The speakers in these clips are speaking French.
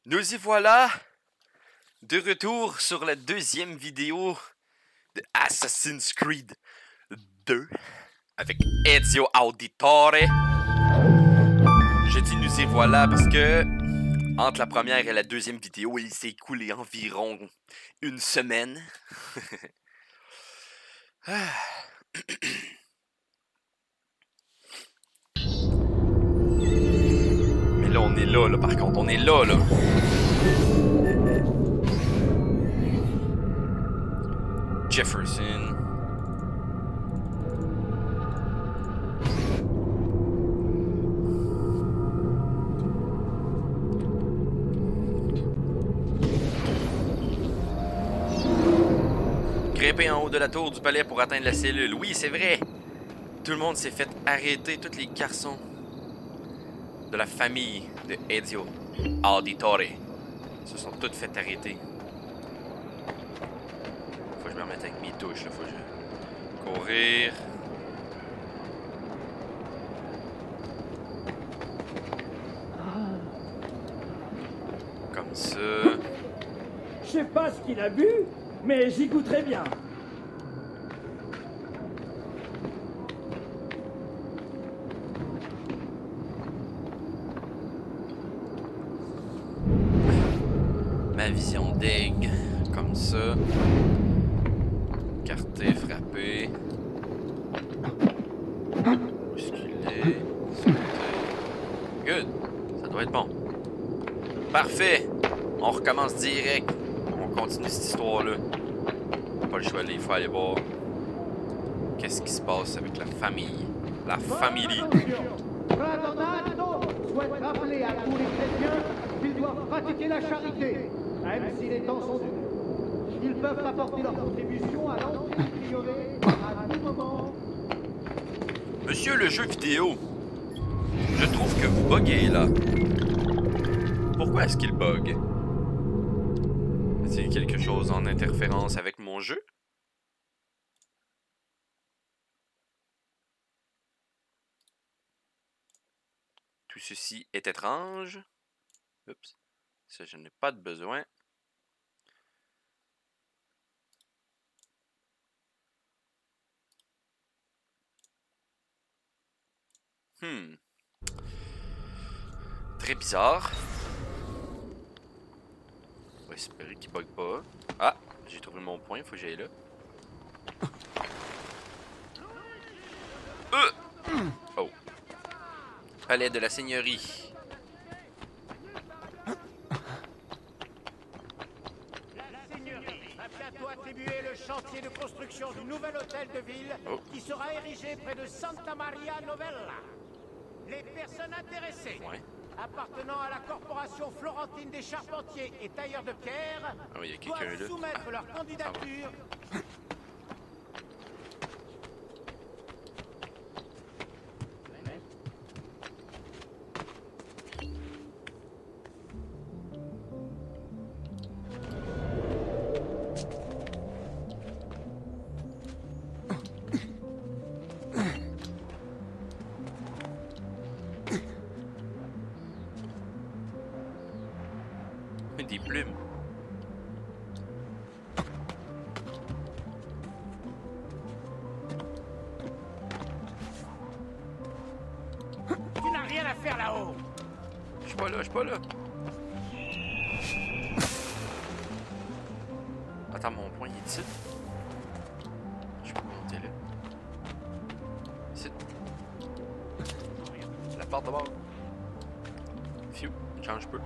Nous y voilà, de retour sur la deuxième vidéo de Assassin's Creed 2 avec Ezio Auditore. Je dis nous y voilà parce que entre la première et la deuxième vidéo, il s'est écoulé environ une semaine. Mais là, on est là, par contre, on est là. Jefferson. Grimper en haut de la tour du palais pour atteindre la cellule. Oui, c'est vrai. Tout le monde s'est fait arrêter. Tous les garçons de la famille de Ezio Auditore se sont tous fait arrêter. Faut que je me remette avec mes touches. Là. Faut que je... Courir. Comme ça. Je sais pas ce qu'il a bu, mais j'y goûterai bien. Ma vision d'aigle, comme ça. Carter, frapper. Bousculer, sauter. Good. Ça doit être bon. Parfait. On recommence direct. On continue cette histoire-là. Pas le choix, là. Il faut aller voir qu'est-ce qui se passe avec la famille. La famille. Frère Donato souhaite rappeler à tous les chrétiens qu'ils doivent pratiquer la charité, même si les temps sont durs. Ils peuvent apporter leur contribution à l'entrée du prieuré à tout moment. Monsieur le jeu vidéo, je trouve que vous buguez là. Pourquoi est-ce qu'il bug? Est-il quelque chose en interférence avec mon jeu? Tout ceci est étrange. Oups. Ça, je n'ai pas de besoin. Très bizarre. On va espérer qu'il bug pas. Ah, j'ai trouvé mon point, faut que j'aille là. Oh. Palais de la Seigneurie. La Seigneurie va bientôt attribuer le chantier de construction du nouvel hôtel de ville qui sera érigé près de Santa Maria Novella. Les personnes intéressées appartenant à la corporation florentine des charpentiers et tailleurs de pierre doivent soumettre leur candidature. Des plumes. Tu n'as rien à faire là-haut. Je suis pas là, je suis pas là. Attends, mon point il est ici. Je peux monter là. Ici. La porte de bord. Phew, change peu.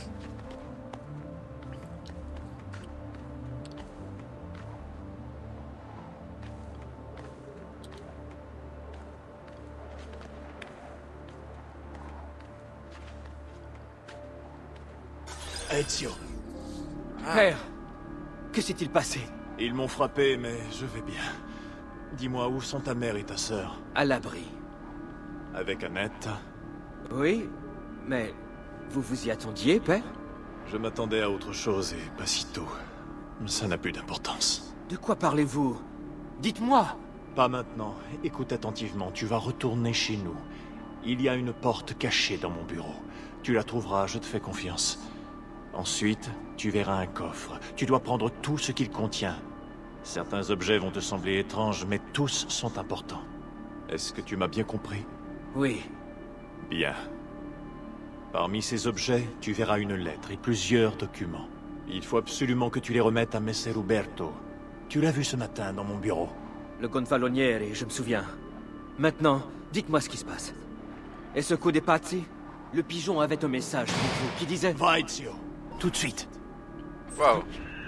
Ezio, Père, que s'est-il passé? ils m'ont frappé, mais je vais bien. Dis-moi, où sont ta mère et ta sœur? À l'abri. Avec Annette? Oui, mais vous vous y attendiez, Père? Je m'attendais à autre chose et pas si tôt. Ça n'a plus d'importance. De quoi parlez-vous? Dites-moi! Pas maintenant. Écoute attentivement, tu vas retourner chez nous. Il y a une porte cachée dans mon bureau. Tu la trouveras, je te fais confiance. Ensuite, tu verras un coffre. Tu dois prendre tout ce qu'il contient. Certains objets vont te sembler étranges, mais tous sont importants. Est-ce que tu m'as bien compris? Oui. Bien. Parmi ces objets, tu verras une lettre et plusieurs documents. Il faut absolument que tu les remettes à Messer Uberto. Tu l'as vu ce matin dans mon bureau. Le Gonfaloniere, je me souviens. Maintenant, dites-moi ce qui se passe. Et ce coup des Pazzi? Le pigeon avait un message pour vous qui disait... Va, Ezio. Tout de suite. Wow.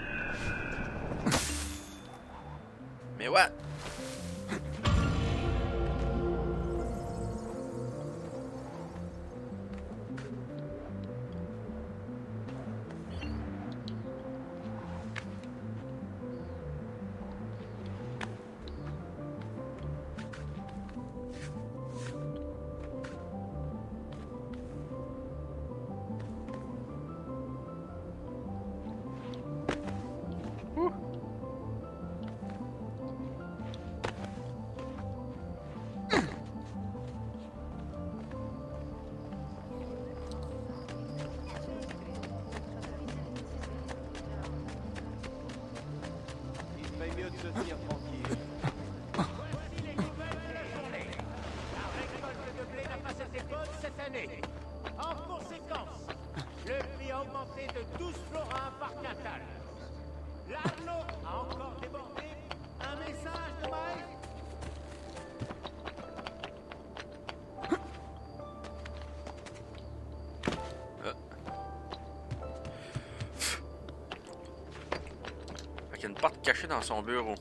Mais what? En conséquence, le prix a augmenté de 12 florins par quintal. L'Arnaud a encore débordé. Un message de maïs. Il y a une porte cachée dans son bureau.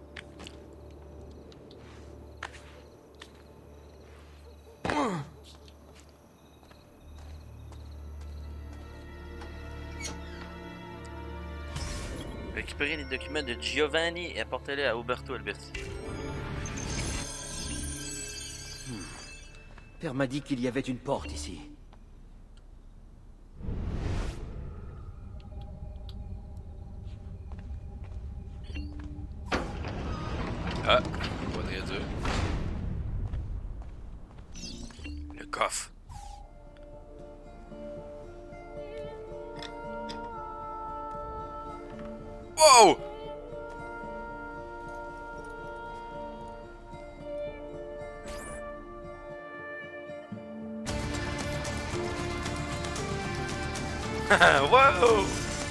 Récupérez les documents de Giovanni et apportez-les à Uberto Alberti. Père m'a dit qu'il y avait une porte ici. Ah, faudrait dire. Le coffre. Wow! Wow!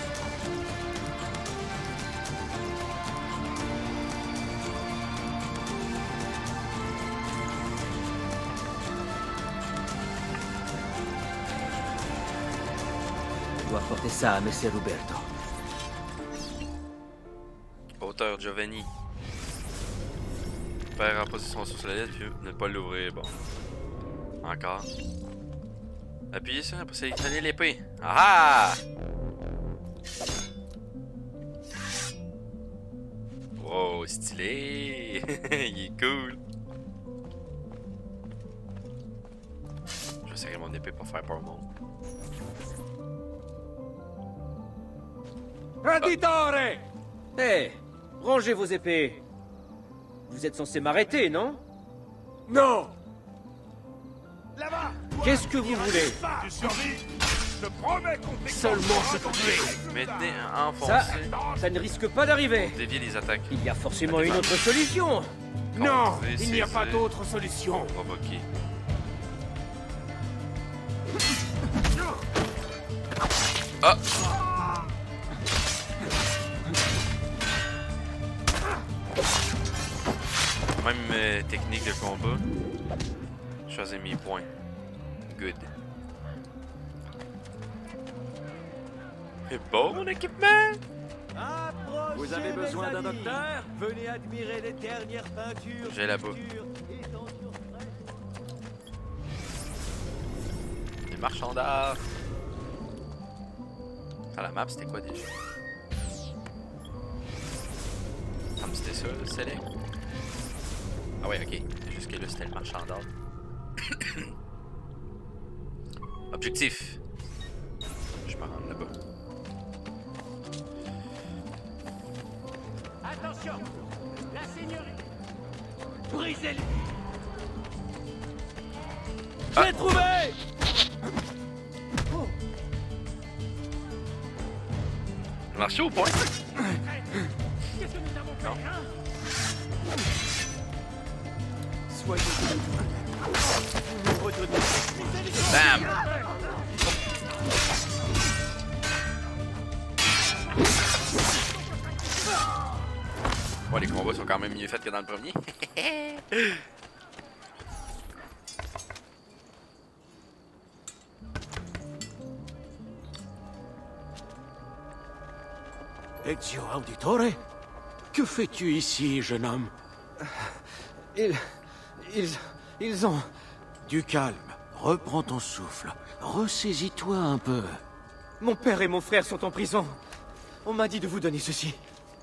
Je dois apporter ça à Messer Uberto. Auteur Giovanni. Faire en position sur la lettre, puis ne pas l'ouvrir. Bon. Encore. Appuyez sur pour sélectionner l'épée. Ah! Wow, stylé! Il est cool! Je vais serrer mon épée pour faire peur au monde. Traditore! Hé! Rangez vos épées! Vous êtes censé m'arrêter, non? Non! Qu'est-ce que vous voulez? Tu survis? Je te promets qu'on Seulement se tuer! Maintenez enfoncé. Ça ne risque pas d'arriver! Dévier les attaques. Il y a forcément une autre solution! Non! Contrer, Il n'y a pas saisir, d'autre solution! provoquer. Ah! Même technique de combat. Choisir mes points. Good. C'est beau mon équipement! Vous avez besoin d'un docteur? Venez admirer les dernières peintures. J'ai là-bas. Les marchands d'art. Ah, la map c'était quoi déjà? Ah, mais c'était ça le select? Ah ouais, ok. Jusque là c'était le marchand d'art. Objectif. Je me rends là-bas. Attention! La seigneurie! Brisez-le! Ah. J'ai trouvé! marché au point? Qu'est-ce que nous avons fait, hein? Soyez retournez. Bam! Bon, les combats sont quand même mieux faits que dans le premier. Ezio Auditore? Que fais-tu ici, jeune homme? Ils ont... Du calme. Reprends ton souffle. Ressaisis-toi un peu. Mon père et mon frère sont en prison. On m'a dit de vous donner ceci.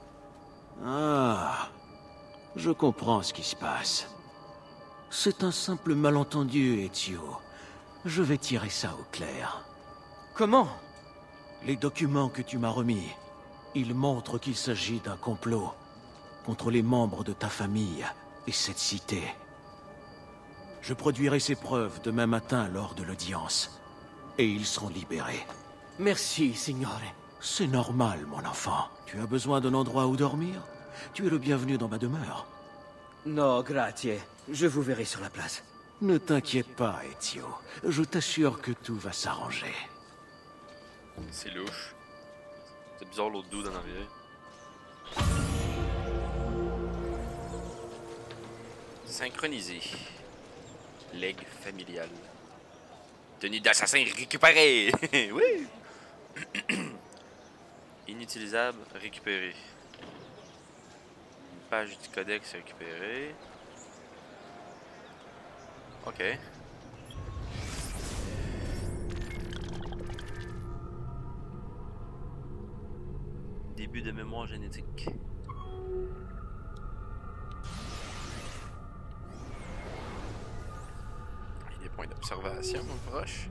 Ah, je comprends ce qui se passe. C'est un simple malentendu, Ezio. Je vais tirer ça au clair. Comment? Les documents que tu m'as remis, ils montrent qu'il s'agit d'un complot contre les membres de ta famille et cette cité. Je produirai ces preuves demain matin lors de l'audience, et ils seront libérés. Merci, signore. C'est normal, mon enfant. Tu as besoin d'un endroit où dormir? Tu es le bienvenu dans ma demeure. No, grazie. Je vous verrai sur la place. Ne t'inquiète pas, Ezio. Je t'assure que tout va s'arranger. C'est louche. C'est bizarre l'autre dude en arrière. Synchronisé. Legs familial. Tenue d'assassin récupérée. Oui. Inutilisable, récupéré. Une page du codex récupérée. Ok. Début de mémoire génétique. Il y a des points d'observation proches.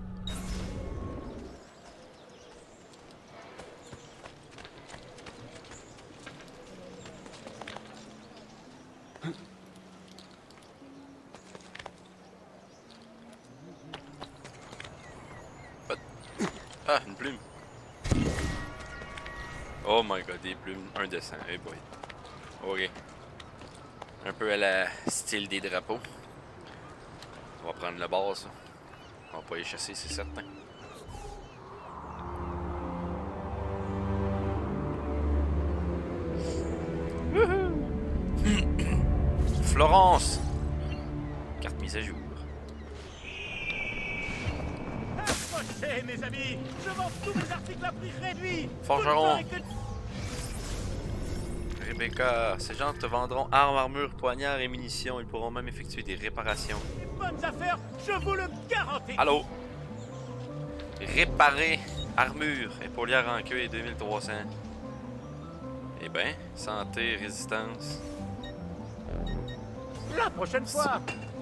Ah, une plume. Oh my god, des plumes, un dessin, hey boy. Ok. Un peu à la style des drapeaux. On va prendre le base. On va pas y chasser, c'est certain. Florence! Carte mise à jour. Approchez, mes amis! Je vends tous mes articles à prix réduit! Forgeron! Rebecca, ces gens te vendront armes, armures, poignards et munitions. Ils pourront même effectuer des réparations. Les bonnes affaires, je vous le garantis! Allô? Réparer armure, épaulière en cuir 2300. Eh ben, santé, résistance. La prochaine fois!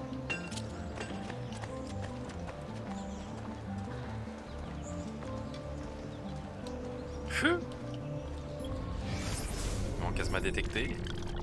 Ils m'ont quasiment détecté.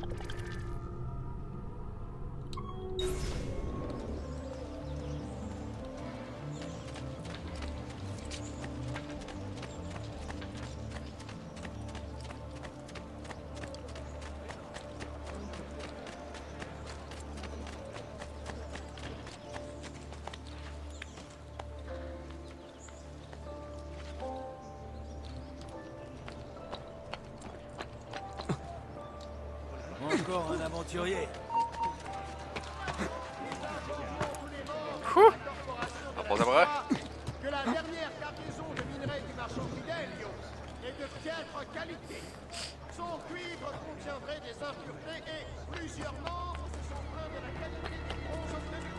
Encore un aventurier. Pas de bras. Que la dernière cargaison de minerais du marchand Fidelio est de piètre qualité. Son cuivre contiendrait des impuretés et plusieurs membres se sont plaints de la qualité du bronze obtenu.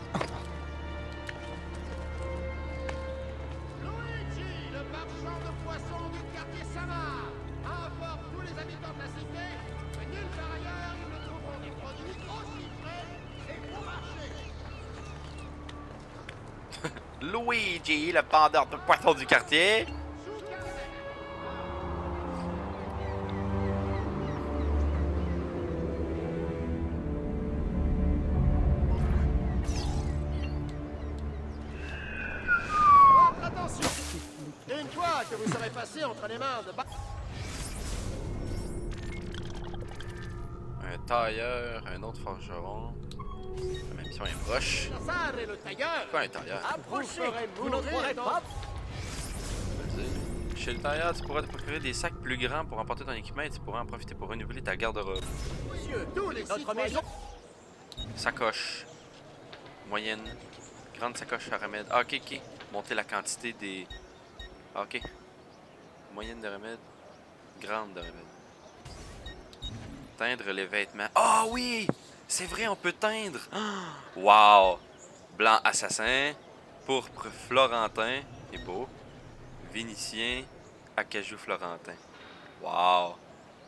Luigi, le marchand de poissons du quartier Samar, informe tous les habitants de la cité que nulle part ailleurs ils ne trouveront des produits aussi frais et bon marché. Luigi, le vendeur de poissons du quartier. Votre attention! Une fois que vous serez passé entre les mains de tailleur, un autre forgeron. La même mission est proche. Quoi un tailleur? Approchez, vous n'en croirez pas. Chez le tailleur, tu pourras te procurer des sacs plus grands pour emporter ton équipement et tu pourras en profiter pour renouveler ta garde-robe. Notre maison. Sacoche. Moyenne. Grande sacoche à remède. Ah, ok, ok. Monter la quantité des... Ah, ok. Moyenne de remède. Grande de remède. Teindre les vêtements. Ah oui! C'est vrai, on peut teindre. Wow! Blanc assassin. Pourpre florentin. C'est beau. Vénitien. Acajou florentin. Wow!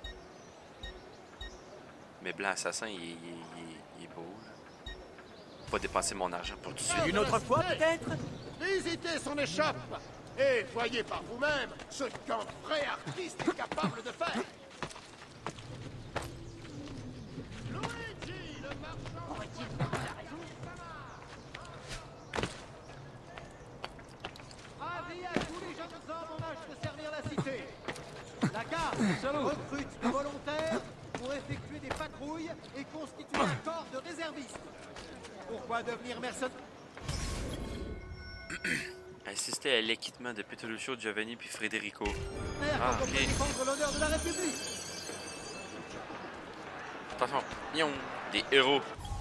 Mais blanc assassin, il est beau. Là. Faut pas dépenser mon argent pour tout ça. Une autre fois, peut-être? Visitez son échoppe et voyez par vous-même ce qu'un vrai artiste est capable de faire. Luigi, le marchand... Aurait-il raison? Avis à tous les jeunes hommes en âge de servir la cité. La garde recrute des volontaires pour effectuer des patrouilles et constituer un corps de réservistes. Pourquoi devenir mercenaire? Assister à l'équipement de Petruccio, Giovanni puis Federico. Ah, ok. Défendre l'honneur de la République. Attention, Mion, des héros.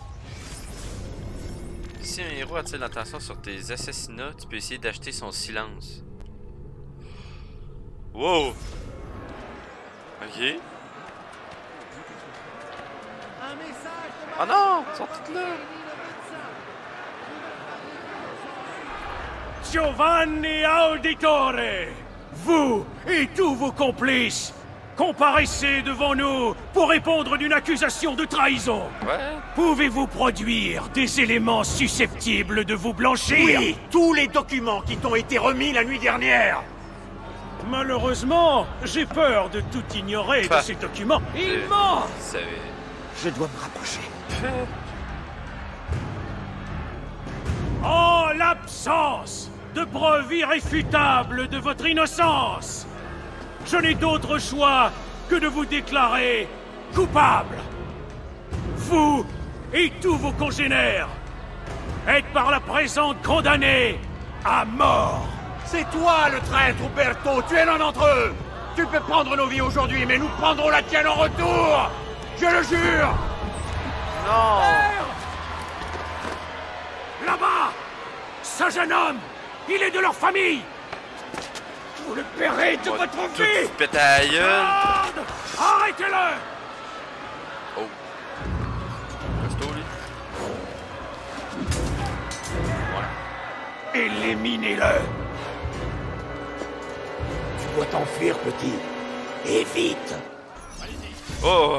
Si un héros attire l'attention sur tes assassinats, tu peux essayer d'acheter son silence. Wow! Ok. Oh non! Ils sont toutes là! Giovanni Auditore, vous et tous vos complices, comparaissez devant nous pour répondre d'une accusation de trahison. Ouais. Pouvez-vous produire des éléments susceptibles de vous blanchir? Oui, tous les documents qui t'ont été remis la nuit dernière. Malheureusement, j'ai peur de tout ignorer de ces documents. Il ment! Je dois me rapprocher. En l'absence de preuves irréfutables de votre innocence, je n'ai d'autre choix que de vous déclarer coupable. Vous et tous vos congénères êtes par la présente condamnés à mort. C'est toi le traître, Uberto. Tu es l'un d'entre eux. Tu peux prendre nos vies aujourd'hui, mais nous prendrons la tienne en retour. Je le jure. Non. Là-bas, ce jeune homme, il est de leur famille. Vous le paierez de votre vie. Pète à la gueule. Arrêtez-le. Oh. Costaud, lui. Voilà. Éliminez-le. Tu dois t'enfuir, petit. Et vite. Oh.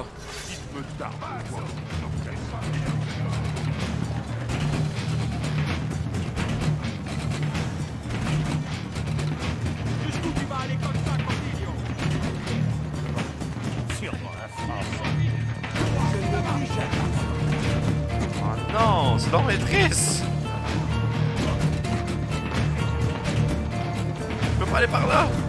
Oh non, c'est leur maîtresse. Je peux pas aller par là.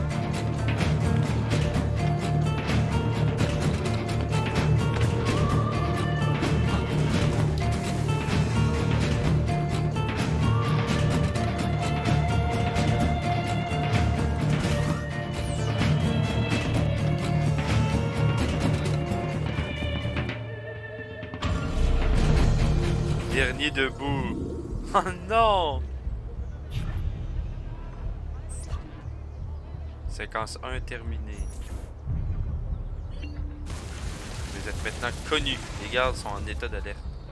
Dernier debout. Oh non! Séquence 1 terminée. Vous êtes maintenant connus. Les gardes sont en état d'alerte.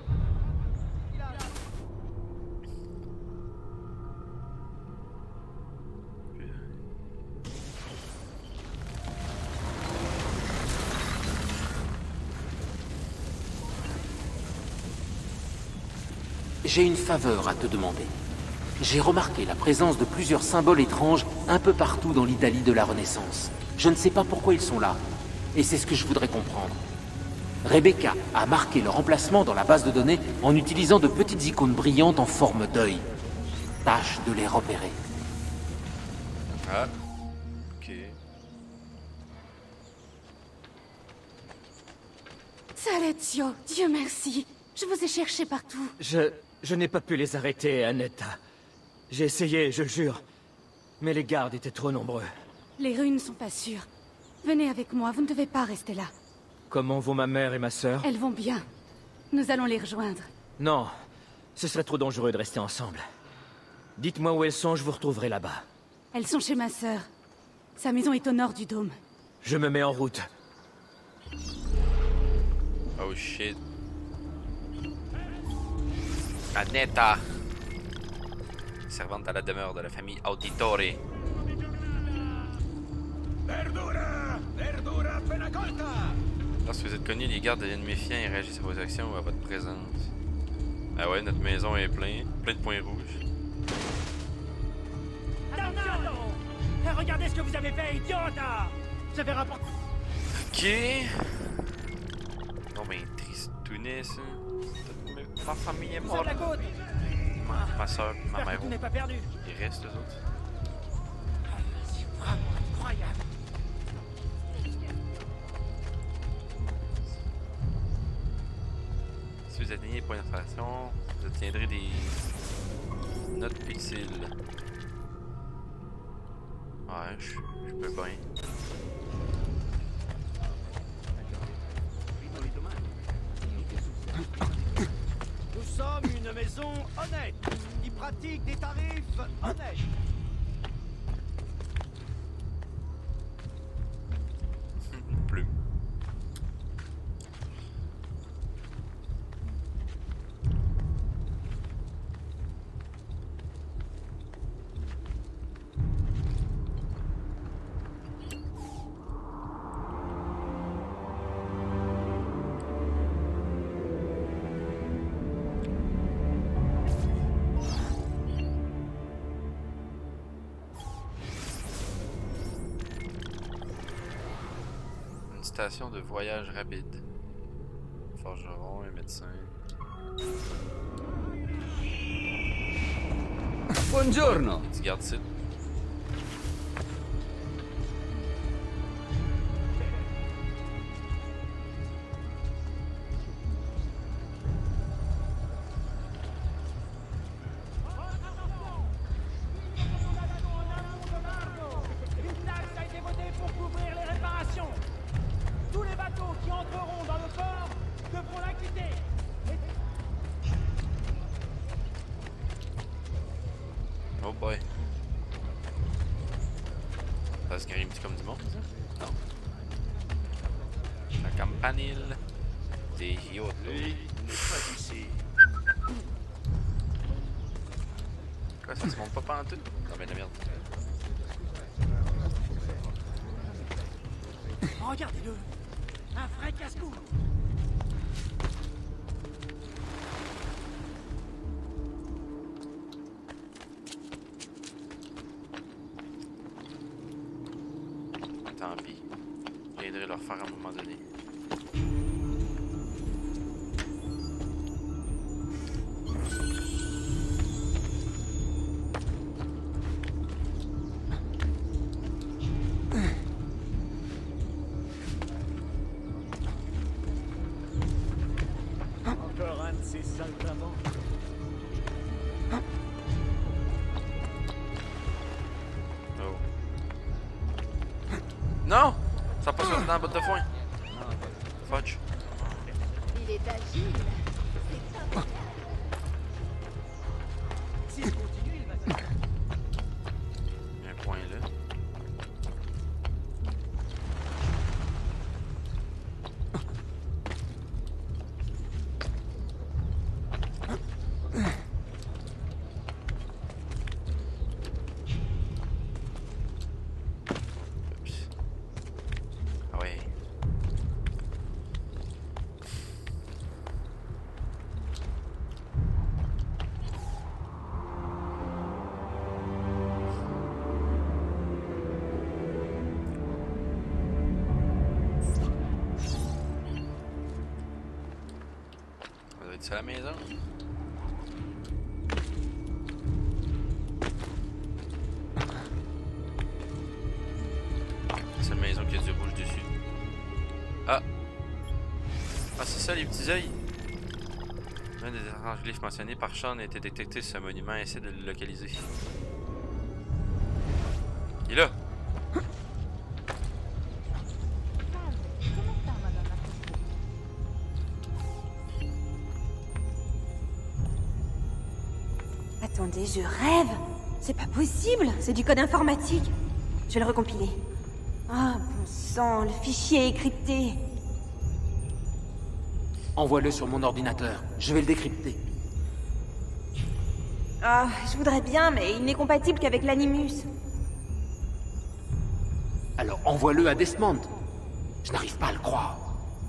J'ai une faveur à te demander. J'ai remarqué la présence de plusieurs symboles étranges un peu partout dans l'Italie de la Renaissance. Je ne sais pas pourquoi ils sont là, et c'est ce que je voudrais comprendre. Rebecca a marqué leur emplacement dans la base de données en utilisant de petites icônes brillantes en forme d'œil. Tâche de les repérer. Ah, ok. Salezio, Dieu merci. Je vous ai cherché partout. Je n'ai pas pu les arrêter, Annetta. J'ai essayé, je le jure. Mais les gardes étaient trop nombreux. Les rues ne sont pas sûres. Venez avec moi, vous ne devez pas rester là. Comment vont ma mère et ma sœur? Elles vont bien. Nous allons les rejoindre. Non, ce serait trop dangereux de rester ensemble. Dites-moi où elles sont, je vous retrouverai là-bas. Elles sont chez ma sœur. Sa maison est au nord du dôme. Je me mets en route. Oh shit. Annetta. Servante à la demeure de la famille Auditore. Verdura! Verdura appena colta! Lorsque vous êtes connu, les gardes deviennent méfiants et réagissent à vos actions ou à votre présence. Ah ouais, notre maison est pleine de points rouges. Attention! Regardez ce que vous avez fait, idiote! J'avais rapporté... Ok. Non mais tristounet ça. Ma famille est morte. Ma soeur et ma mère. Pas perdu. Il reste eux autres. C'est vraiment incroyable. Si vous atteignez les points d'information, vous obtiendrez des notes utiles. Ouais, je peux bien. Nous sommes une maison honnête, qui pratique des tarifs honnêtes. Plume. Station de voyage rapide. Forgeron et médecin. Buongiorno. Tu gardes ça. Oh boy. Parce qu'il rime comme du monde, ça? Non. La campanile des Giotto. Quoi, ça se monte pas pantoute? Non mais la merde. Regardez-le! Un vrai casse-cou! Tant pis. Je viendrai leur faire à un moment donné. Encore un de ces saltimbanques. Oh. Non! Ça passe dans la botte de foin. Fudge. Il est agile. C'est impeccable. S'il continue, il va se... Il y a un point là. Oups. Ah ouais. On doit être ça à la maison. C'est une maison qui a du rouge dessus. Ah! Ah, c'est ça, les petits yeux. Un des hiéroglyphes mentionnés par Sean a été détecté sur ce monument. Essaie de le localiser. Il est là. Attendez, je rêve. C'est pas possible, c'est du code informatique. Je vais le recompiler. Ah, bon sang, le fichier est crypté. Envoie-le sur mon ordinateur. Je vais le décrypter. Ah, je voudrais bien, mais il n'est compatible qu'avec l'Animus. Alors envoie-le à Desmond. Je n'arrive pas à le croire.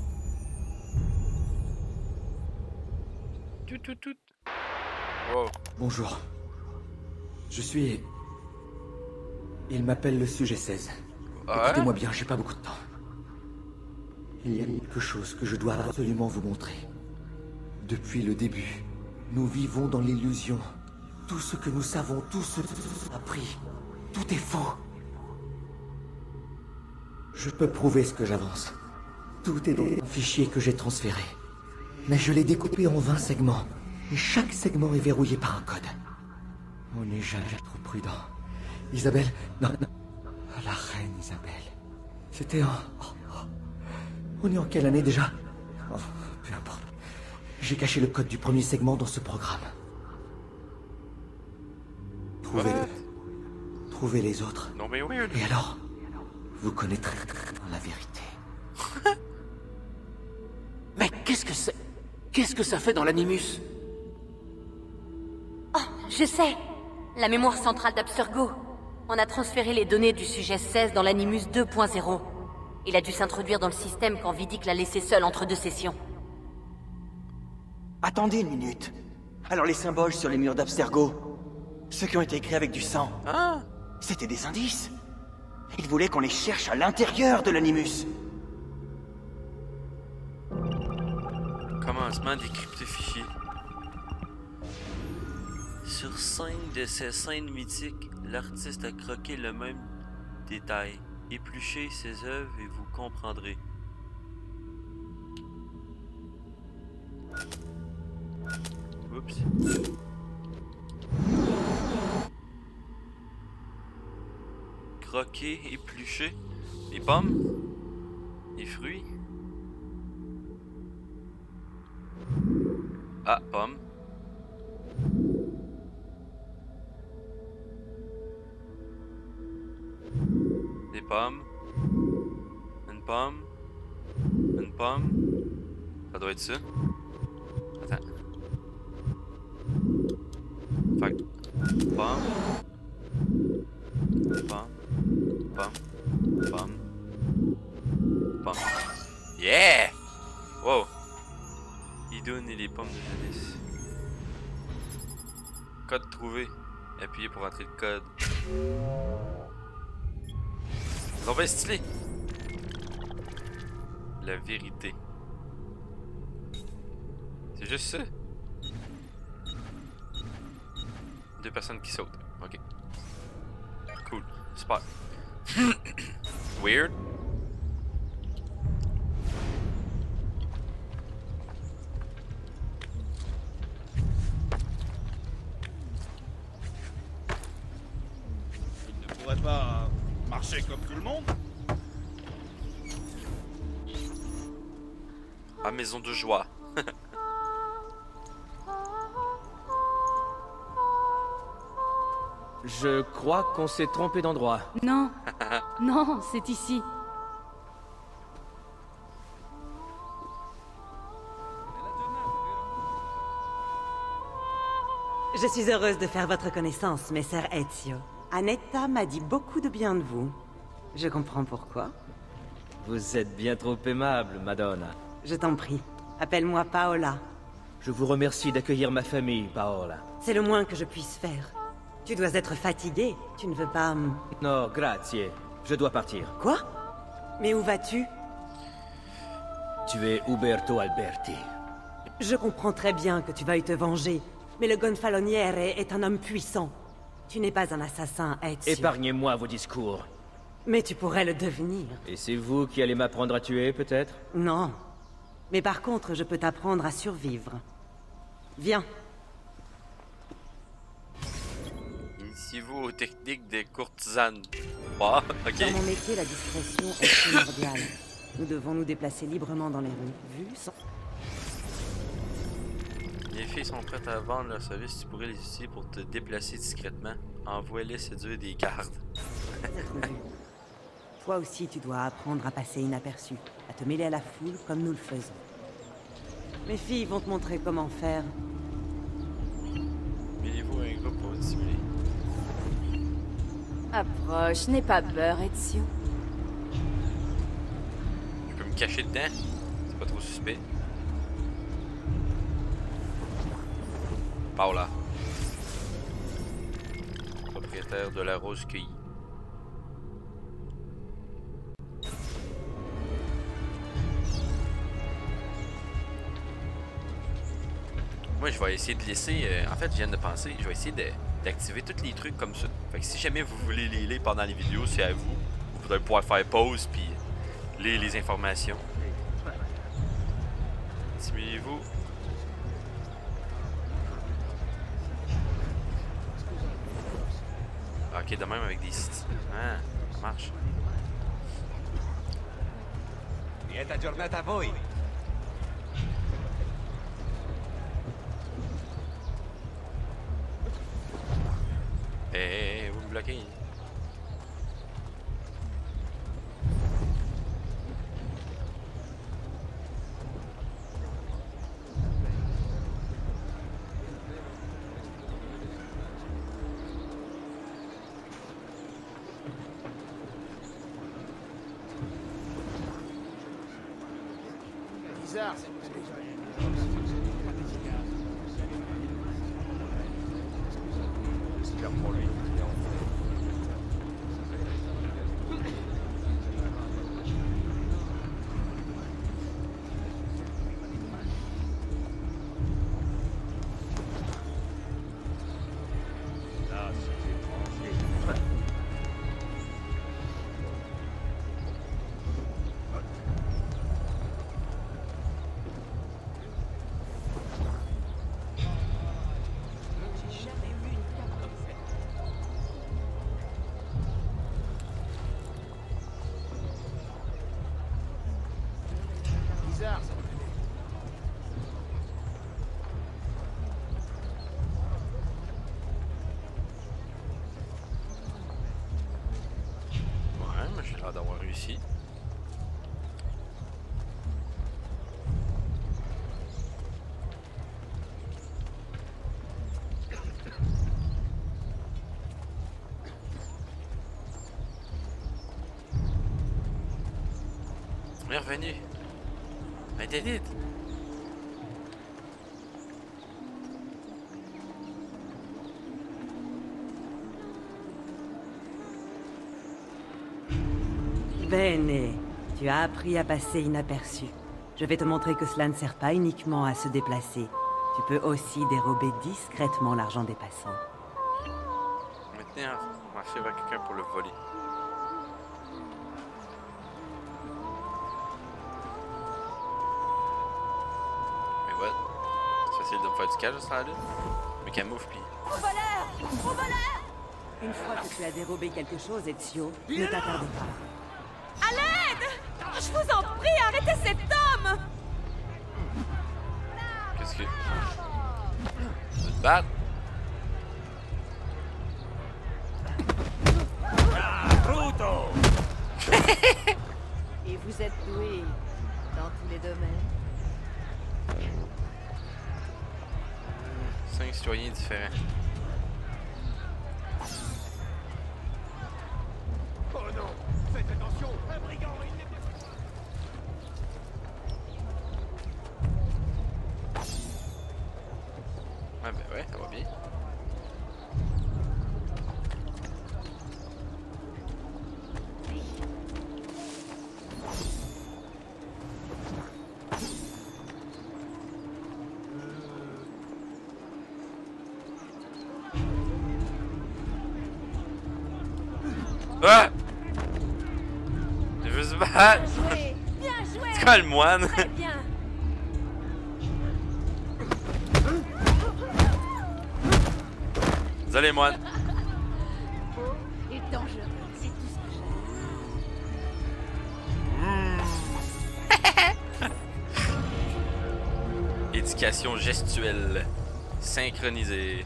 Tout. Wow. Bonjour. Je suis... Il m'appelle le sujet 16. Écoutez-moi bien, j'ai pas beaucoup de temps. Il y a quelque chose que je dois absolument vous montrer. Depuis le début, nous vivons dans l'illusion. Tout ce que nous savons, tout ce que nous avons appris, tout est faux. Je peux prouver ce que j'avance. Tout est dans un fichier que j'ai transféré. Mais je l'ai découpé en 20 segments. Et chaque segment est verrouillé par un code. On n'est jamais trop prudent. Isabelle... Non. La reine Isabelle. C'était en... On est en quelle année déjà? Oh, peu importe. J'ai caché le code du premier segment dans ce programme. Trouvez-le. Trouvez les autres. Non mais weird. Et alors, vous connaîtrez la vérité. Mais qu'est-ce que c'est? Qu'est-ce que ça fait dans l'Animus? Oh, je sais. La mémoire centrale d'Abstergo. On a transféré les données du sujet 16 dans l'Animus 2.0. Il a dû s'introduire dans le système quand Vidic l'a laissé seul entre deux sessions. Attendez une minute. Alors les symboles sur les murs d'Abstergo, ceux qui ont été écrits avec du sang, c'était des indices. Il voulait qu'on les cherche à l'intérieur de l'Animus. Commencement décrypté fichier. Sur 5 de ces scènes mythiques, l'artiste a croqué le même détail. Épluchez ses œuvres et vous comprendrez. Oups. Croquer, éplucher. Les pommes. Les fruits. Ah, pommes. Des pommes. Une pomme. Une pomme. Ça doit être ça. Attends. Fait que... Pomme. Pomme. Pomme. Pomme. Pomme. Yeah! Wow. Idun et les pommes de jeunesse. Code trouvé. Appuyez pour entrer le code. Ils ont bien stylé. La vérité. C'est juste ça. Deux personnes qui sautent. Ok. Cool. Super. Weird. Il ne pourrait pas marcher comme tout le monde? À maison de joie. Je crois qu'on s'est trompé d'endroit. Non. Non, c'est ici. Je suis heureuse de faire votre connaissance, Messer Ezio. Annetta m'a dit beaucoup de bien de vous. Je comprends pourquoi. Vous êtes bien trop aimable, Madonna. Je t'en prie. Appelle-moi Paola. Je vous remercie d'accueillir ma famille, Paola. C'est le moins que je puisse faire. Tu dois être fatigué. Tu ne veux pas... Non, grazie. Je dois partir. Quoi? Mais où vas-tu? Tu es Uberto Alberti. Je comprends très bien que tu veuilles te venger, mais le Gonfaloniere est un homme puissant. Tu n'es pas un assassin, Ezio. Épargnez-moi vos discours. Mais tu pourrais le devenir. Et c'est vous qui allez m'apprendre à tuer, peut-être? Non. Mais par contre, je peux t'apprendre à survivre. Viens. Initiez-vous aux techniques des courtisanes. Ah, ok. Dans mon métier, la discrétion est primordiale. Nous devons nous déplacer librement dans les rues, vues sans... Les filles sont prêtes à vendre leur service. Tu pourrais les utiliser pour te déplacer discrètement. Envoie-les séduire des gardes. Toi aussi, tu dois apprendre à passer inaperçu, à te mêler à la foule comme nous le faisons. Mes filles vont te montrer comment faire. Mêlez-vous à un groupe pour dissimuler. Approche, n'aie pas peur, Ezio. Je peux me cacher dedans? C'est pas trop suspect. Paula. Propriétaire de la rose cueillie. Moi, je vais essayer de laisser... en fait, je viens de penser, je vais essayer d'activer tous les trucs comme ça. Fait que si jamais vous voulez les lire pendant les vidéos, c'est à vous. Vous allez pouvoir faire pause puis lire les informations. Simulez-vous. Ok, de même avec des sites. Ah, ça marche. Lieta giornata a voi. Hey, vous me bloquez. Bizarre, d'avoir réussi. On est revenu. Mais t'es vite. Bene, tu as appris à passer inaperçu. Je vais te montrer que cela ne sert pas uniquement à se déplacer. Tu peux aussi dérober discrètement l'argent des passants. Maintenant, marcher avec quelqu'un pour le voler. Mais what? C'est facile de me faire du cash, ça là? Mais camoufle pis. Au voleur! Au voleur! Une fois que tu as dérobé quelque chose, Ezio, ne t'attarde pas. À l'aide! Je vous en prie, arrêtez cet homme! Qu'est-ce que... Tu veux te battre? Ah, Bruto! Et vous êtes doué dans tous les domaines. 5 citoyens différents. Oh non! Faites attention! Un brigand! Ah ben ouais, ça va bien. Ah! Je veux se battre! Bien joué! C'est quoi le moine? Très bien! Désolé, moine. Et dangereux, c'est tout ce que j'ai. Éducation gestuelle. Synchronisée.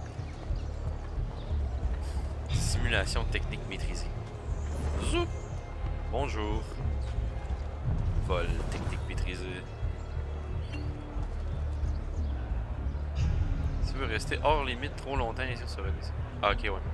Simulation technique maîtrisée. Zoup. Bonjour. Vol technique maîtrisée. Si tu veux rester hors limite trop longtemps ici sur le... Ah ok ouais.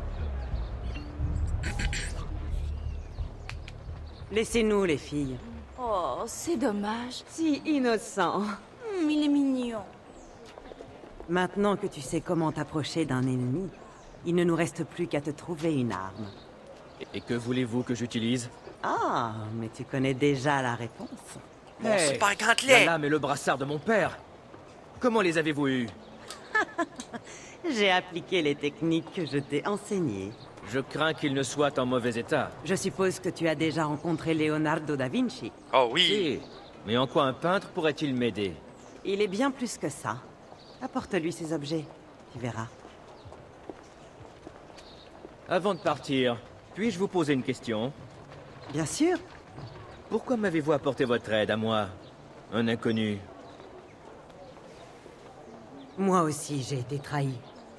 Laissez-nous les filles. Oh, c'est dommage. Si innocent. Il est mignon. Maintenant que tu sais comment t'approcher d'un ennemi, il ne nous reste plus qu'à te trouver une arme. Et que voulez-vous que j'utilise? Ah, mais tu connais déjà la réponse. Mon super gantelet! La lame et le brassard de mon père. Comment les avez-vous eus? J'ai appliqué les techniques que je t'ai enseignées. Je crains qu'il ne soit en mauvais état. Je suppose que tu as déjà rencontré Leonardo da Vinci. Oh oui! Si. Mais en quoi un peintre pourrait-il m'aider? Il est bien plus que ça. Apporte-lui ces objets, tu verras. Avant de partir, puis-je vous poser une question? Bien sûr. Pourquoi m'avez-vous apporté votre aide à moi, un inconnu? Moi aussi, j'ai été trahi.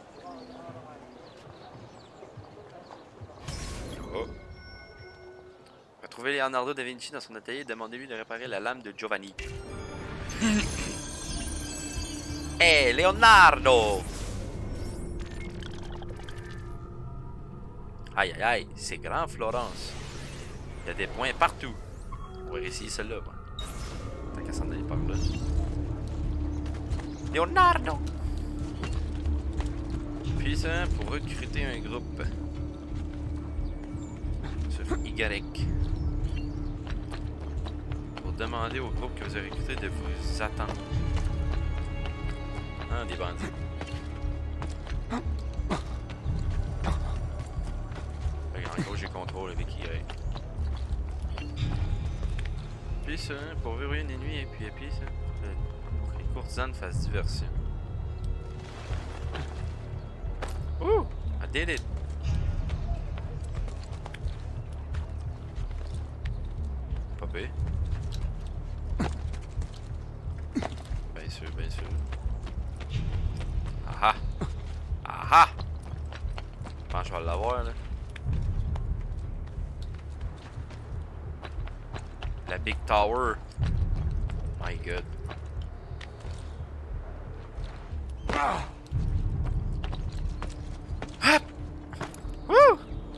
Oh. Retrouvez Leonardo da Vinci dans son atelier et demandez-lui de réparer la lame de Giovanni. Hey, Leonardo! Aïe aïe aïe, c'est grand Florence. Il y a des points partout. On va essayer celle-là. Bon. Tant qu'à s'en aller par là. Leonardo! Puis ça, pour recruter un groupe. Sur Y. Pour demander au groupe que vous avez recruté de vous attendre. Ah, des bandits. En gros, j'ai contrôle avec Y. Puis ça, pour verrouiller une nuit et puis appuyer ça. Pour que les courtisanes fassent diversion. Ouh! I did it! Pas pire. Bien sûr, bien sûr. Ah ah! Ah! Je pense que je vais l'avoir là. La Big Tower. My God. Ah! Hop! Woo!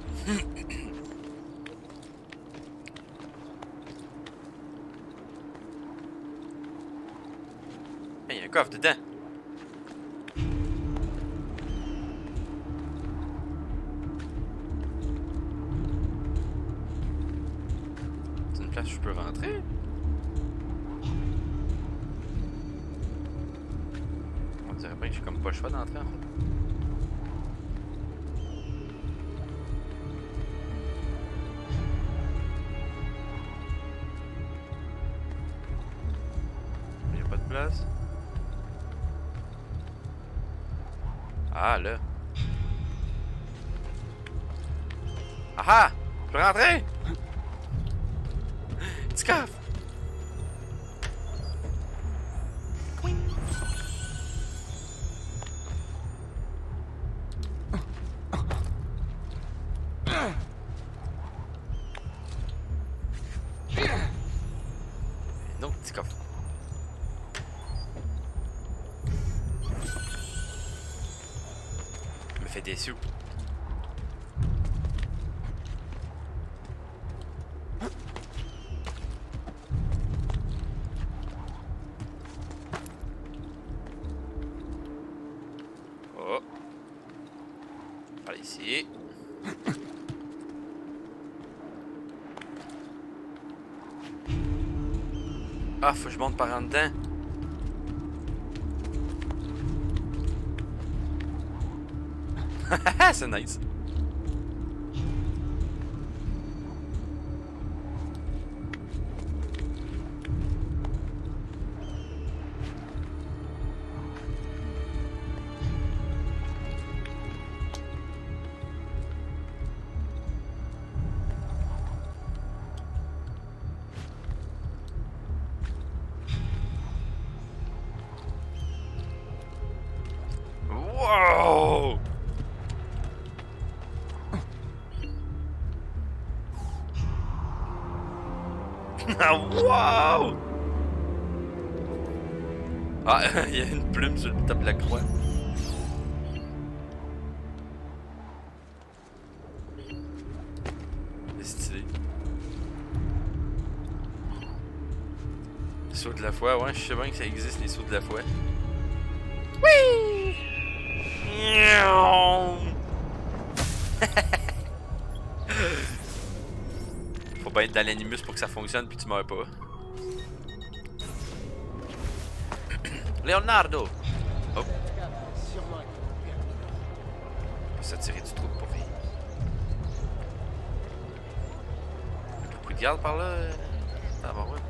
Il y a un coffre dedans. C'est une place où je peux rentrer. On dirait bien que j'ai comme pas le choix d'entrer en fait. Il n'y a pas de place. Ah là. Ah ah! Je peux rentrer! Petit coffre! Un autre petit coffre. Me fait des sous. Oh. Par ici. Ah, faut que je monte par en dedans. C'est nice. Wow! Ah, il y a une plume sur le top de la croix. C'est stylé. Saut de la foi, ouais, je sais bien que ça existe les sauts de la foi. Oui! Faut pas être dans l'animus pour que ça fonctionne puis tu meurs pas. Leonardo! Oh! Faut s'attirer du trou pour rien. Y'a beaucoup de gardes par là. Ah bah ouais.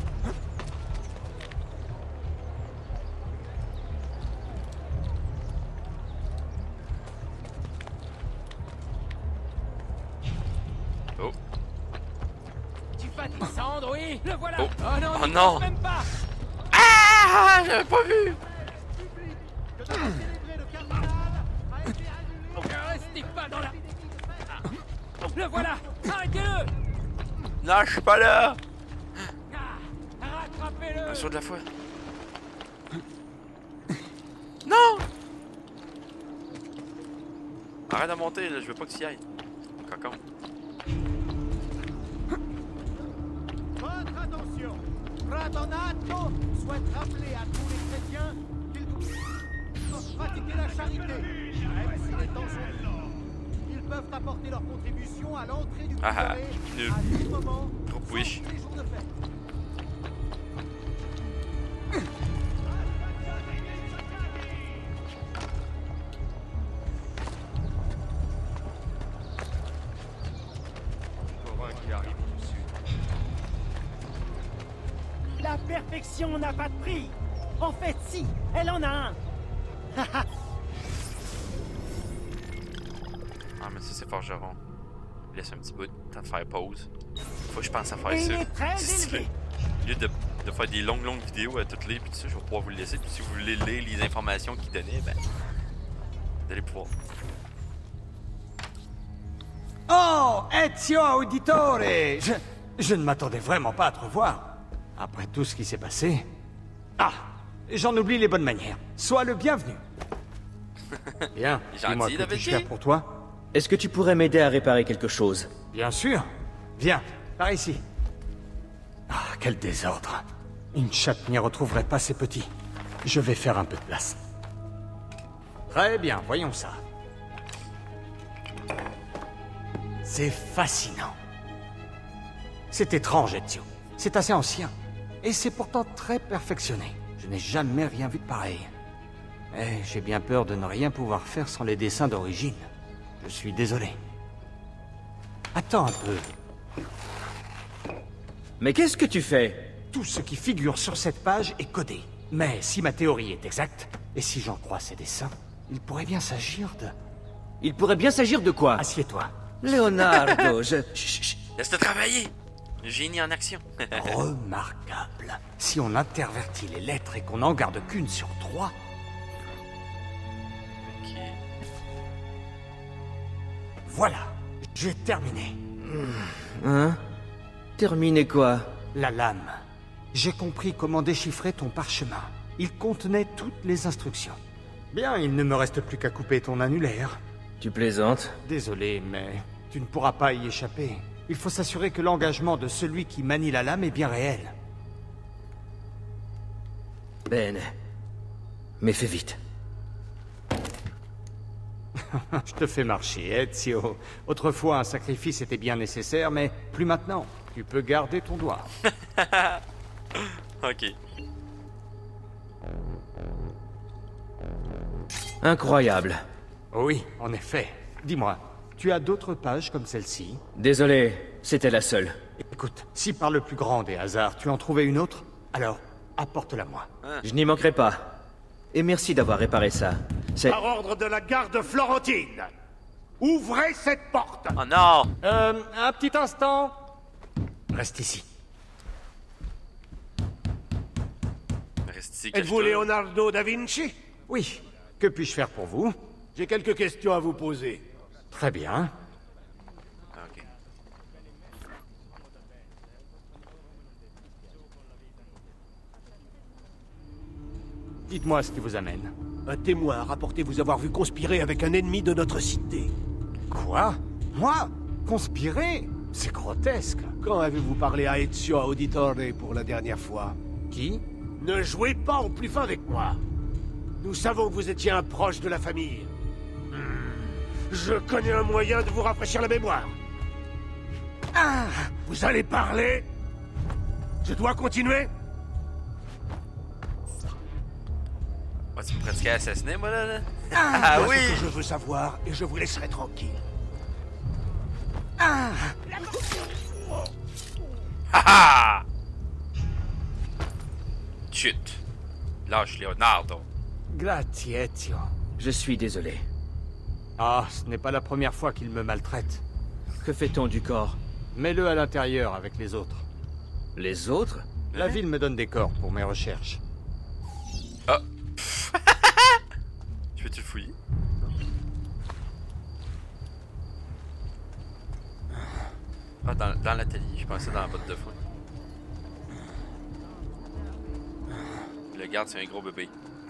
Oh! Tu vas descendre, oui! Le voilà! Oh, Oh non! Oh non. Même pas! Ah! J'avais pas vu! Restez pas dans la... Le voilà! Arrêtez-le! Non, je suis pas là! Rattrapez-le! Un saut de la foi. Non! Arrête de monter, là, je veux pas que tu y ailles. Cocon. Votre attention! Radonato souhaite rappeler à tous les chrétiens qu'ils doivent pratiquer la charité, même si les temps sont durs. Ils peuvent apporter leur contribution à l'entrée du Ah, prieuré nul. à tout moment, Trop wish. sauf les jours de fête. La perfection n'a pas de prix. En fait, si, elle en a un. Ah, mais ça, c'est forgeron. Laisse un petit bout de temps de faire pause. Faut que je pense à faire Et ça. il est très C'est stylé. élevé. Au lieu de faire des longues vidéos à toutes les, puis tout ça, je vais pouvoir vous le laisser. Puis si vous voulez lire les informations qu'il donnait, ben, vous allez pouvoir. Oh, Ezio Auditore! Je ne m'attendais vraiment pas à te revoir. Après tout ce qui s'est passé... Ah, j'en oublie les bonnes manières. Sois le bienvenu. Bien, dis-moi, que puis-je faire pour toi? Est-ce que tu pourrais m'aider à réparer quelque chose? Bien sûr. Viens, par ici. Ah, quel désordre. Une chatte n'y retrouverait pas ces petits. Je vais faire un peu de place. Très bien, voyons ça. C'est fascinant. C'est étrange, Ezio. C'est assez ancien. Et c'est pourtant très perfectionné. Je n'ai jamais rien vu de pareil. Mais j'ai bien peur de ne rien pouvoir faire sans les dessins d'origine. Je suis désolé. Attends un peu. Mais qu'est-ce que tu fais? Tout ce qui figure sur cette page est codé. Mais si ma théorie est exacte, et si j'en crois ces dessins, il pourrait bien s'agir de... Il pourrait bien s'agir de quoi? Assieds-toi. Leonardo, je... Chut, laisse-le travailler! Le génie en action. Remarquable. Si on intervertit les lettres et qu'on n'en garde qu'une sur 3... Ok. Voilà, j'ai terminé. Hein? Terminé quoi? La lame. J'ai compris comment déchiffrer ton parchemin. Il contenait toutes les instructions. Bien, il ne me reste plus qu'à couper ton annulaire. Tu plaisantes? Désolé, mais tu ne pourras pas y échapper. Il faut s'assurer que l'engagement de celui qui manie la lame est bien réel. Ben... Mais fais vite. Je te fais marcher, Ezio. Autrefois, un sacrifice était bien nécessaire, mais plus maintenant. Tu peux garder ton doigt. Ok. Incroyable. Oui, en effet. Dis-moi, tu as d'autres pages comme celle-ci? Désolé, c'était la seule. Écoute, si par le plus grand des hasards, tu en trouvais une autre, alors apporte-la-moi. Je n'y manquerai pas. Et merci d'avoir réparé ça. C'est... Par ordre de la garde florentine, ouvrez cette porte. Oh non! Un petit instant. Reste ici. Reste ici. Êtes-vous Leonardo da Vinci? Oui. Que puis-je faire pour vous? J'ai quelques questions à vous poser. Très bien. Ok. Dites-moi ce qui vous amène. Un témoin a rapporté vous avoir vu conspirer avec un ennemi de notre cité. Quoi? Moi? Conspirer? C'est grotesque. Quand avez-vous parlé à Ezio Auditore pour la dernière fois? Qui? Ne jouez pas au plus fin avec moi. Nous savons que vous étiez un proche de la famille. Je connais un moyen de vous rafraîchir la mémoire. Ah! Vous allez parler? Je dois continuer? Ouais, tu me pratiquais à assassiner, moi, là? Ah oui! Ce que je veux savoir, et je vous laisserai tranquille. Ah! Haha! Chut! Lâche Leonardo. Grazie, Ezio. Je suis désolé. Ah, ce n'est pas la première fois qu'il me maltraite. Que fait-on du corps? Mets-le à l'intérieur avec les autres. Les autres? La ville me donne des corps pour mes recherches. Ah! Tu veux-tu le fouiller? Ah, dans l'atelier, je pensais dans la botte de foin. Le garde, c'est un gros bébé.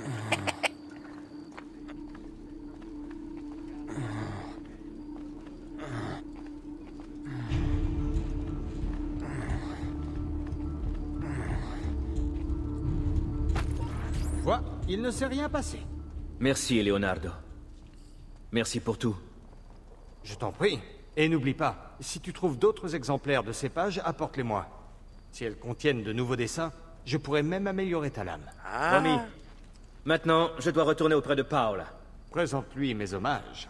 Quoi? Il ne s'est rien passé. Merci, Leonardo. Merci pour tout. Je t'en prie. Et n'oublie pas, si tu trouves d'autres exemplaires de ces pages, apporte-les-moi. Si elles contiennent de nouveaux dessins, je pourrais même améliorer ta lame. Promis. Maintenant, je dois retourner auprès de Paola. Présente-lui mes hommages.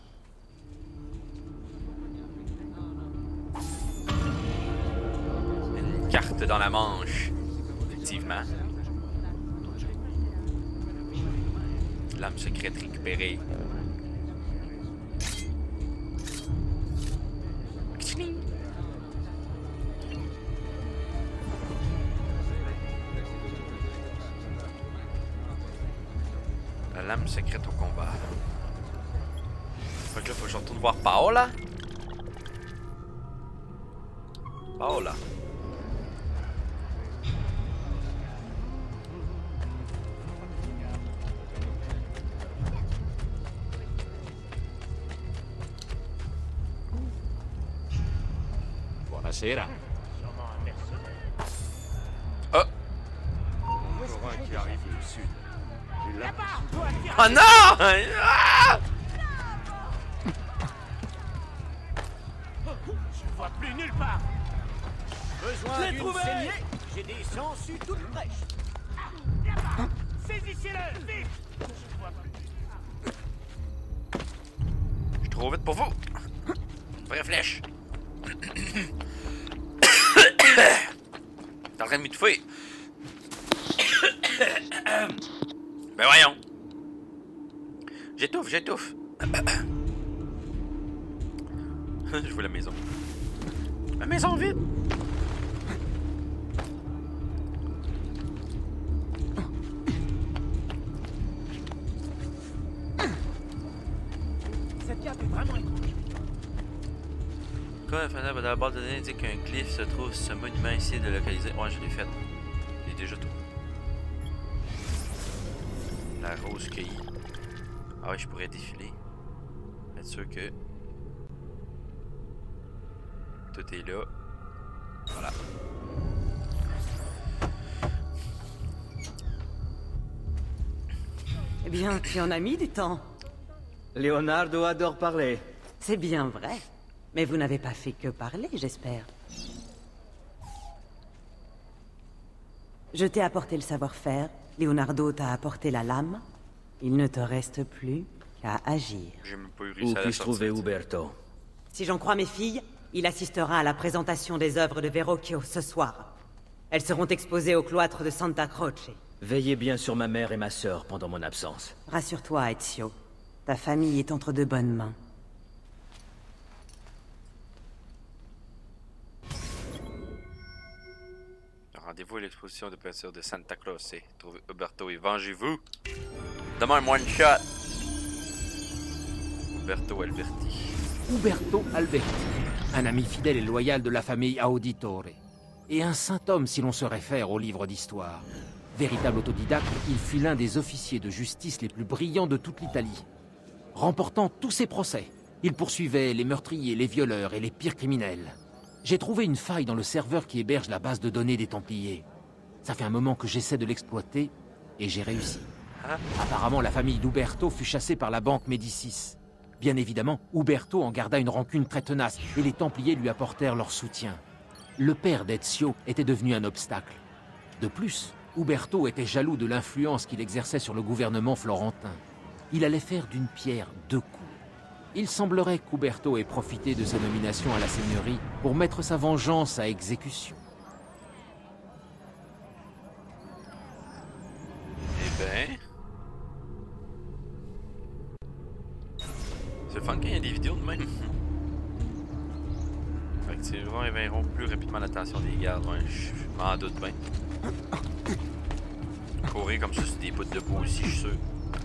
Une carte dans la manche. Effectivement. Lame secrète récupérée. La lame secrète au combat. Fait que là, faut que je retourne voir Paola. Paola. Buonasera. Oh! Qui arrive du sud. Oh non! Ah! Je vois plus nulle part. Besoin d'une saignée. J'ai des sangsues toutes fraîches. Là-bas. Saisissez-le, vite. Je vois plus. Je suis trop vite pour vous. Vraie flèche. T'es en train de m'étouffer. Ben voyons. J'étouffe. Je veux la maison. La maison vide. Cette carte est vraiment étrange. Quand la fenêtre de la base de données indique qu'un glyphe se trouve sur ce monument ici de localiser. Ouais, je l'ai fait. J'ai déjà tout. La rose cueillie. Ah ouais, je pourrais défiler. Être sûr que tout est là. Voilà. Eh bien, tu en as mis du temps. Leonardo adore parler. C'est bien vrai. Mais vous n'avez pas fait que parler, j'espère. Je t'ai apporté le savoir-faire. Leonardo t'a apporté la lame. Il ne te reste plus qu'à agir. Où puis-je trouver Uberto? Si j'en crois mes filles, il assistera à la présentation des œuvres de Verrocchio ce soir. Elles seront exposées au cloître de Santa Croce. Veillez bien sur ma mère et ma sœur pendant mon absence. Rassure-toi, Ezio. Ta famille est entre de bonnes mains. Rendez-vous à l'exposition de peinture de Santa Croce. Trouvez Uberto et vengez-vous. Demain, un one shot. Uberto Alberti. Uberto Alberti, un ami fidèle et loyal de la famille Auditore, et un saint homme si l'on se réfère au livre d'histoire. Véritable autodidacte, il fut l'un des officiers de justice les plus brillants de toute l'Italie. Remportant tous ses procès, il poursuivait les meurtriers, les violeurs et les pires criminels. J'ai trouvé une faille dans le serveur qui héberge la base de données des Templiers. Ça fait un moment que j'essaie de l'exploiter, et j'ai réussi. Apparemment, la famille d'Uberto fut chassée par la banque Médicis. Bien évidemment, Uberto en garda une rancune très tenace, et les Templiers lui apportèrent leur soutien. Le père d'Ezio était devenu un obstacle. De plus, Uberto était jaloux de l'influence qu'il exerçait sur le gouvernement florentin. Il allait faire d'une pierre deux coups. Il semblerait qu'Uberto ait profité de sa nomination à la seigneurie pour mettre sa vengeance à exécution. Eh ben... C'est le fun quand il y a des vidéos de même. Fait que ces gens éveilleront plus rapidement l'attention des gardes, ouais, je m'en doute bien. Courir comme ça sur des poutres de bois aussi, je suis sûr.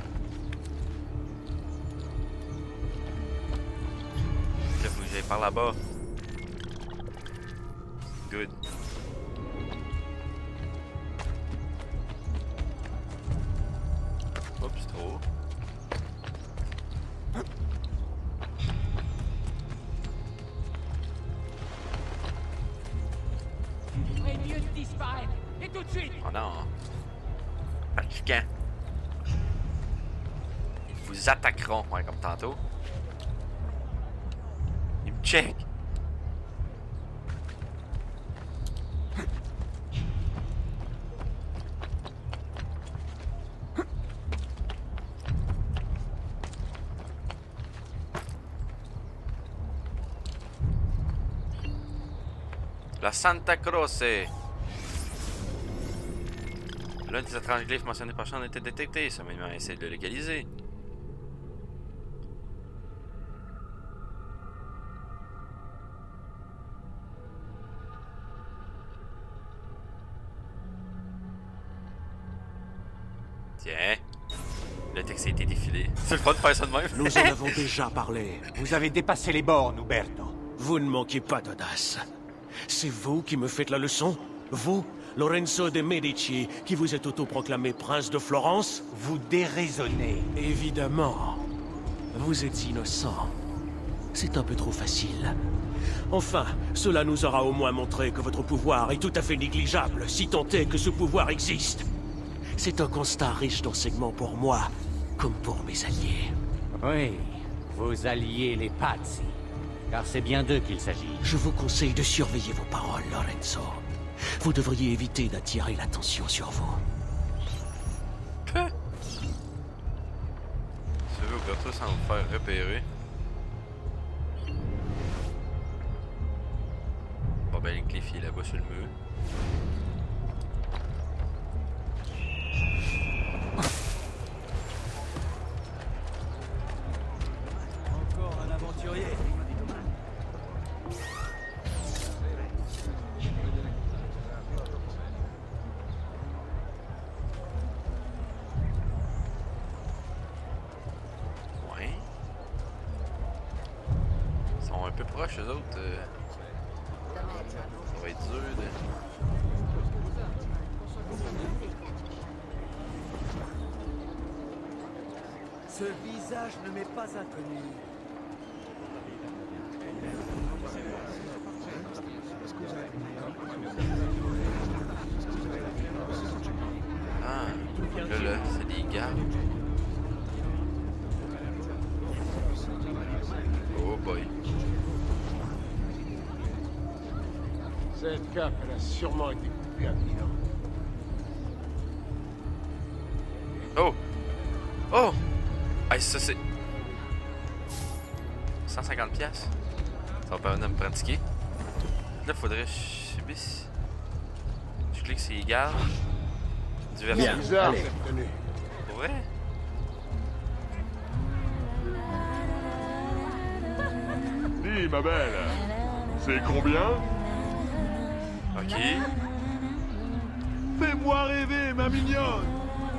Là, faut que j'aille par là-bas. Good. Oups, trop haut. Mieux de disparaître, et tout de suite. Oh non. Fatigant. Ils vous attaqueront, ouais, comme tantôt. Ils me check. La Santa Croce. L'un des étranges glyphes mentionnés par Sean a été détecté. Ça m'a essayé de le localiser. Tiens. Le texte a été défilé. C'est le fun de faire ça de même. Nous en avons déjà parlé. Vous avez dépassé les bornes, Uberto. Vous ne manquez pas d'audace. C'est vous qui me faites la leçon? Vous, Lorenzo de Medici, qui vous êtes autoproclamé prince de Florence? Vous déraisonnez. Évidemment. Vous êtes innocent. C'est un peu trop facile. Enfin, cela nous aura au moins montré que votre pouvoir est tout à fait négligeable, si tant est que ce pouvoir existe. C'est un constat riche d'enseignements pour moi, comme pour mes alliés. Oui, vos alliés les Pazzi. Car c'est bien d'eux qu'il s'agit. Je vous conseille de surveiller vos paroles, Lorenzo. Vous devriez éviter d'attirer l'attention sur vous. Quoi? Tu veux Uberto sans me faire repérer? Bon ben, les filles là-bas sur le mur. Encore un aventurier. Proches, eux autres. Ça va être dur de... Ce visage ne m'est pas inconnu. Ah, là, c'est des gardes. Oh boy. Cette cape, elle a sûrement été coupée à Milan. Oh! Oh! Ah, ça c'est... 150 piastres. Ça va permettre de me pratiquer. Là, faudrait... Je clique sur les gardes. Diversion. C'est bizarre, cette tenue. Pour vrai? Dis, ma belle, c'est combien? Ok. Fais-moi rêver, ma mignonne.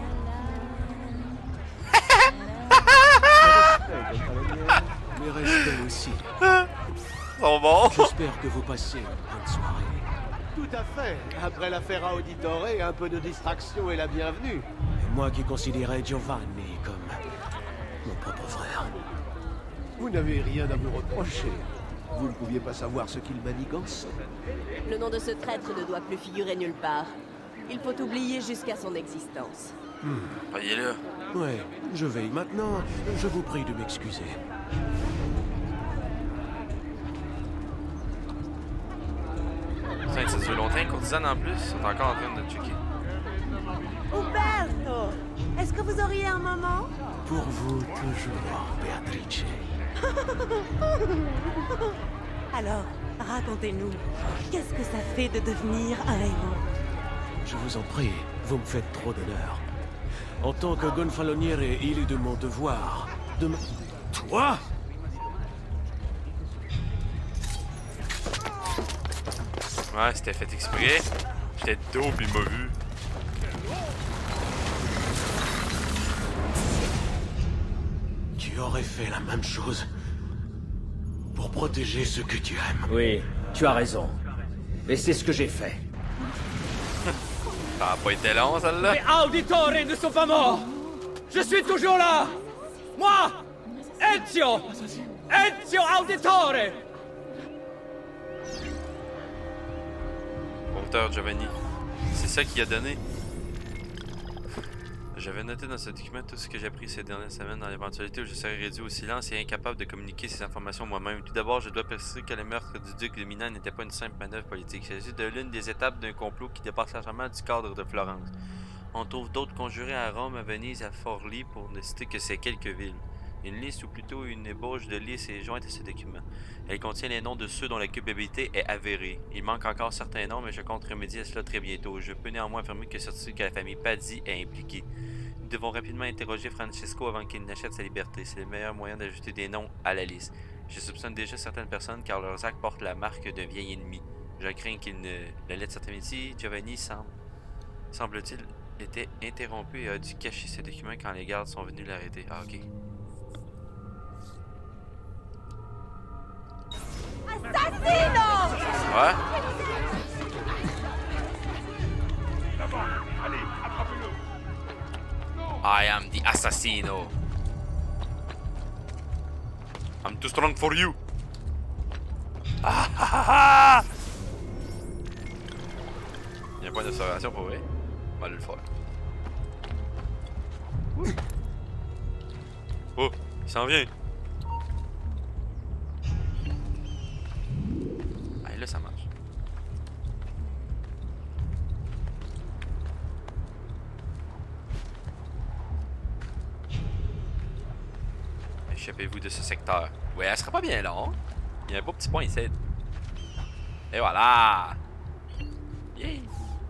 Mes respects aussi. Bon. J'espère que vous passez une bonne soirée. Tout à fait. Après l'affaire à Auditore, un peu de distraction est la bienvenue. Et moi qui considérais Giovanni comme mon propre frère. Vous n'avez rien à me reprocher. Vous ne pouviez pas savoir ce qu'il manigance. Le nom de ce traître ne doit plus figurer nulle part. Il faut oublier jusqu'à son existence. Voyez-le. Ouais, je veille. Maintenant, je vous prie de m'excuser. Ça fait longtemps qu'on courtisane en plus, ils sont encore en train de checker. Umberto, est-ce que vous auriez un moment? Pour vous, toujours, Beatrice. Alors, racontez-nous, qu'est-ce que ça fait de devenir un héros? Je vous en prie, vous me faites trop d'honneur. En tant que gonfaloniere, il est de mon devoir de me... Toi? Ouais, c'était fait exprès. J'étais dos pis il m'a vu. Tu aurais fait la même chose pour protéger ceux que tu aimes. Oui, tu as raison. Et c'est ce que j'ai fait. Ça a pas été long, celle-là. Les Auditore ne sont pas morts. Je suis toujours là. Moi, Ezio Auditore. Auteur Giovanni. C'est ça qui a donné. J'avais noté dans ce document tout ce que j'ai appris ces dernières semaines dans l'éventualité où je serais réduit au silence et incapable de communiquer ces informations moi-même. Tout d'abord, je dois préciser que le meurtre du duc de Milan n'était pas une simple manœuvre politique. Il s'agit de l'une des étapes d'un complot qui dépasse largement du cadre de Florence. On trouve d'autres conjurés à Rome, à Venise, à Forlì, pour ne citer que ces quelques villes. Une liste ou plutôt une ébauche de liste est jointe à ce document. Elle contient les noms de ceux dont la culpabilité est avérée. Il manque encore certains noms, mais je compte remédier à cela très bientôt. Je peux néanmoins affirmer que la famille Pazzi est impliquée. Nous devons rapidement interroger Francesco avant qu'il n'achète sa liberté. C'est le meilleur moyen d'ajouter des noms à la liste. Je soupçonne déjà certaines personnes car leurs actes portent la marque d'un vieil ennemi. Je crains qu'il ne... La lettre de cet amitié, Giovanni semble-t-il, était interrompu et a dû cacher ses documents quand les gardes sont venus l'arrêter. Ah, ok. Assassino! Ouais? Allez, attrapez-le! I am the assassino. I'm too strong for you. Ah ah ah ah! Il y a un point d'observation pour vrai. On va aller le faire. Oh, il s'en vient. Allez, là ça marche. Échappez-vous de ce secteur. Ouais, elle sera pas bien long. Il y a un beau petit point ici. Et voilà! Yeah!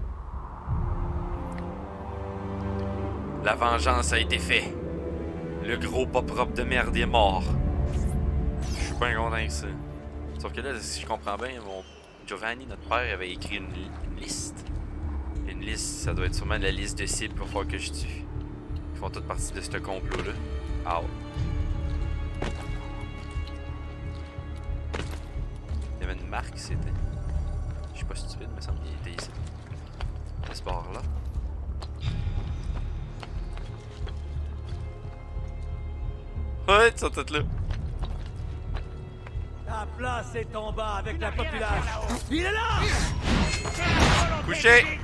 La vengeance a été faite. Le gros pas propre de merde est mort. Je suis pas content avec ça. Sauf que là, si je comprends bien, mon Giovanni, notre père, avait écrit une liste. Une liste, ça doit être sûrement la liste de cibles pour faire que je tue. Ils font toutes partie de ce complot-là. Ah ouais. Il y avait une marque, c'était. Je suis pas stupide, mais ça me semble qu'il était ici. À ce bord-là. Ouais, ils sont tous là. Ta place est en bas avec la population. Il est là! Couché!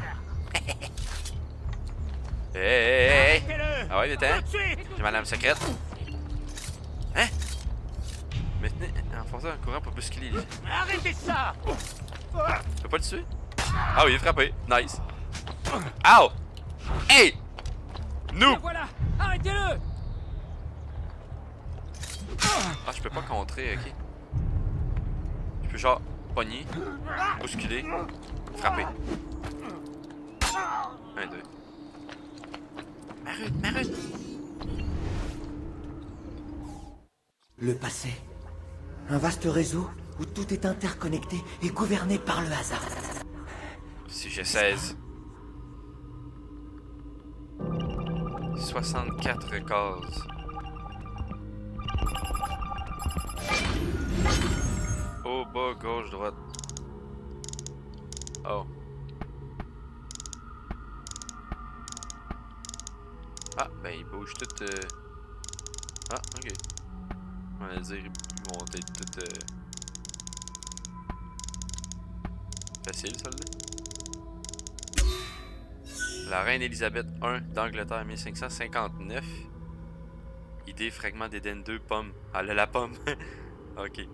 Hey! Ah ouais, vite, hein? J'ai madame secrète. Hein? Maintenant, enfoncé en courant pour bousculer les... Arrêtez ça! Tu peux pas le tuer? Ah oui, il est frappé. Nice. Ow! Hey! Nous! Voilà! Arrêtez-le! Ah, je peux pas contrer, ok. Je peux genre pogner, bousculer, frapper. 1, 2. Marune! Le passé. Un vaste réseau où tout est interconnecté et gouverné par le hasard. Sujet 16. 64 cases. Au bas, gauche, droite. Oh. Ah, ben ils bougent tout. Ah, ok. On va dire ils vont être tout. Facile, celle-là. La reine Elisabeth I d'Angleterre 1559. Idée, fragment d'Éden 2, pomme. Ah, elle a la pomme. Ok.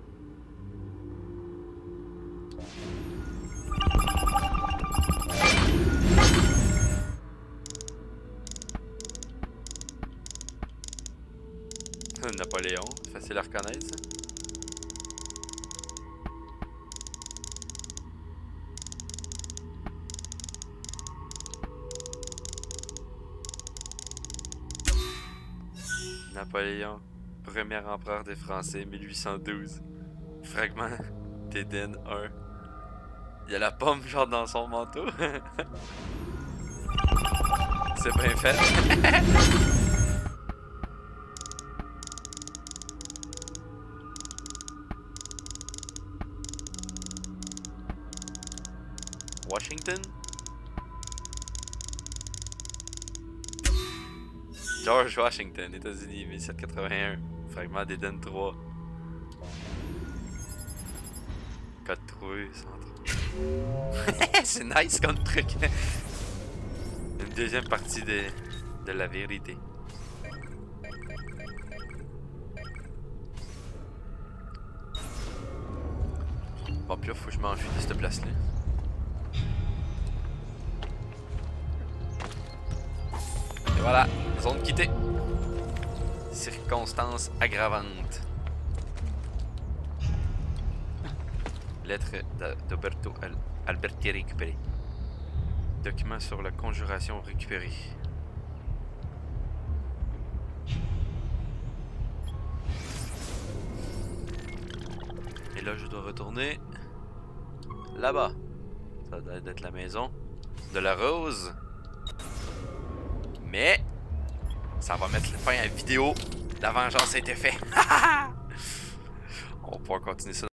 Napoléon, facile à reconnaître, ça. Napoléon, premier empereur des Français, 1812. Fragment d'Éden 1. Il y a la pomme genre dans son manteau. C'est bien fait. Washington? George Washington, États-Unis, 1781. Fragment d'Éden 3. Code trouvé, centre. C'est nice comme truc. Une deuxième partie de la vérité. Bon, puis là, faut que je m'enfuis de cette place-là. Et voilà, zone quittée. Circonstances aggravantes. Lettre d'Oberto Alberti récupérée. Document sur la conjuration récupérée. Et là, je dois retourner là-bas. Ça doit être la maison de la rose. Mais ça va mettre fin à la vidéo. La vengeance a été faite. On va pouvoir continuer ça.